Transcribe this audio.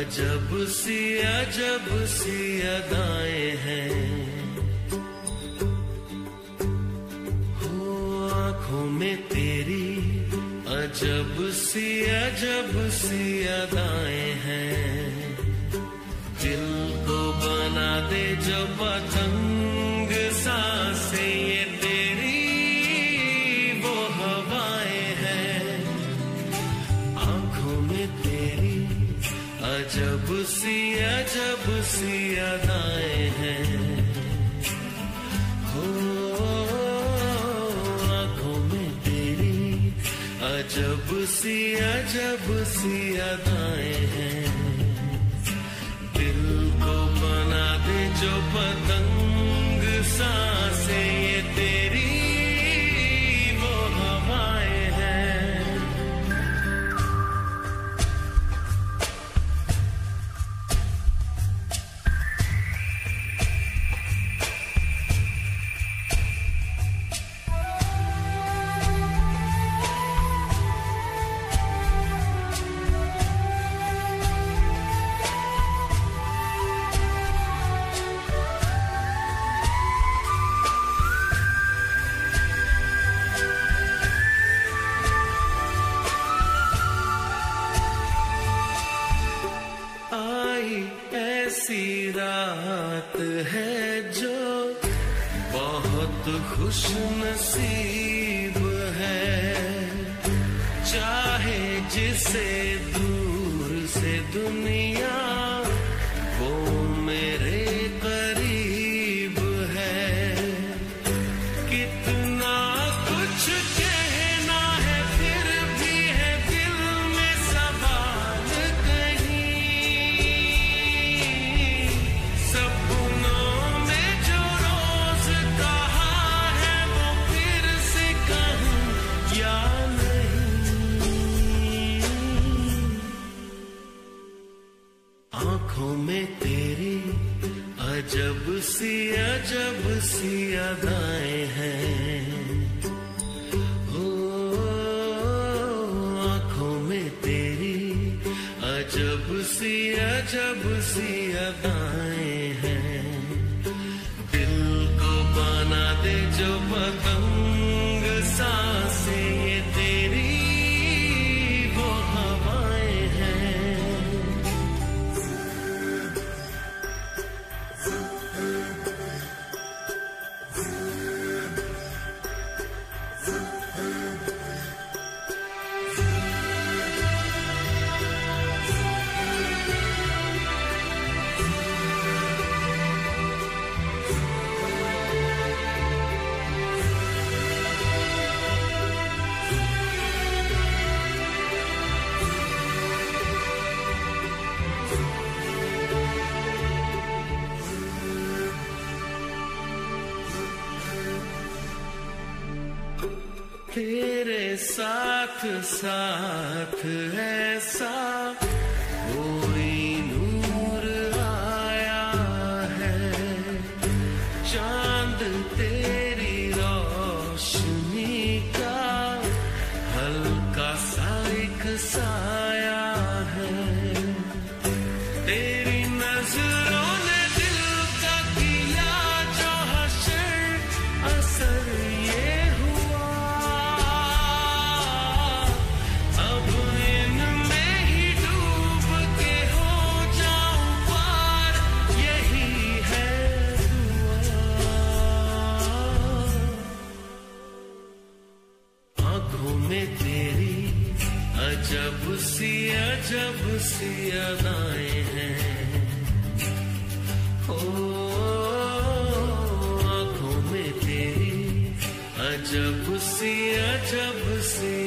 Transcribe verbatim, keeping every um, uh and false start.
अजब सी अजब सी अदाएं हैं, हो आँखों में तेरी अजब सी अजब सी अदाएं हैं। दिल को बना दे जो पतंग सांसें ये तेरी वो हवाएं हैं। आँखों में तेरी अजब सी अजब सी अदाएं हैं, हो आँखों में तेरी अजब सी अजब सी अदाएं हैं। दिल को बना दे जो पतंग सांसें ये तेरी वो हवाएं हैं। ऐसी रात है जो बहुत खुश नसीब है, चाहे जिसे दूर से दुनिया वो मेरे करीब है। कितना कुछ कहना है फिर भी है दिल में सवाल कहीं, सपनों में जो रोज कहा है वो फिर से कहूं या नहीं। आँखों में तेरी अजब सी अजब सी अदाएं हैं, हो आँखों में तेरी अजब सी अजब सी अदाएं हैं। दिल को बना दे जो पतंग सांसें ये तेरी वो हवाएं हैं। तेरे साथ साथ ऐसा कोई नूर आया है, चांद तेरी रोशनी का हल्का सा एक साया है। तेरी नजरों ने दिल का किया जो हशर असर ये अजब सी अजब सी अदाएं हैं, हो आँखों में तेरी अजब सी अजब सी